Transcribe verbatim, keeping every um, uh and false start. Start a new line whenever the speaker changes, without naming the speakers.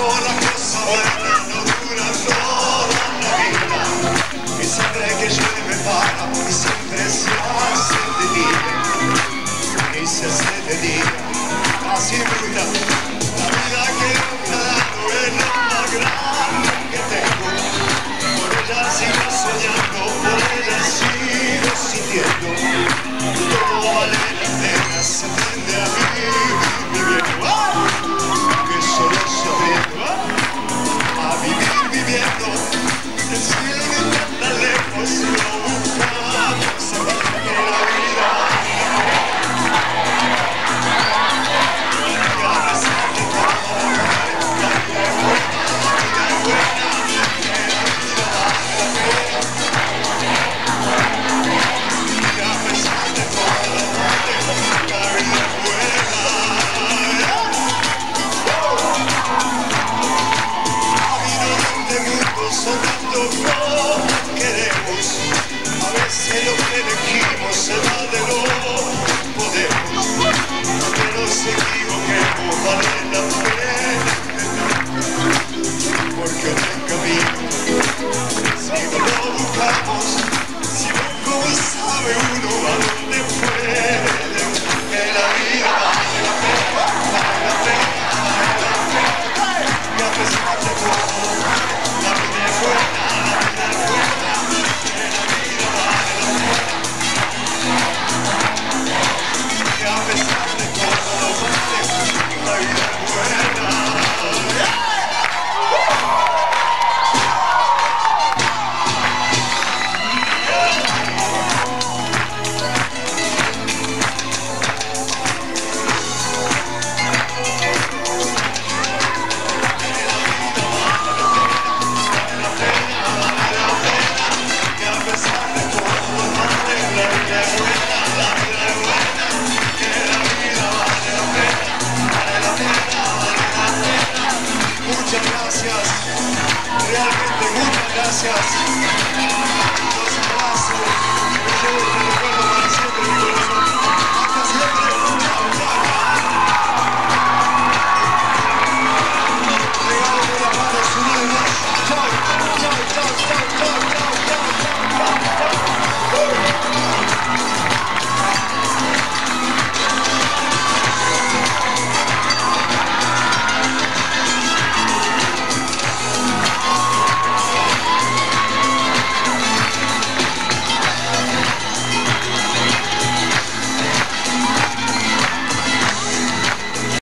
las cosas buenas no duran toda la vida, y siempre que llueve para, y siempre se hace de día, y se hace de día, así brilla la vida que me ha dado, es lo más grande que tengo. Por ella sigo soñando, por ella sigo sintiendo, todo vale la pena, se prende a vivir viviendo, que solo sabiendo, a vivir viviendo, el cielo no está tan lejos, lo buscamos en la vida. Y a pesar de todo, la vida es buena, la vida es buena, que la vida vale la pena. Y a pesar de todo, la vida es buena. Son tantos como queremos, a veces lo que elegimos se va de lo podemos, que nos equivoquemos, vale la pena, porque en el camino, si no lo buscamos, si no como sabe uno a dónde puede, que la vida vale la pena, vale la pena, vale la pena, y a pesar de todo, la vida es buena, la vida es buena, que la vida vale la pena. Y a pesar de todo, la vida es buena. Muchas gracias, realmente muchas gracias. Los abrazos, me llevo este recuerdo.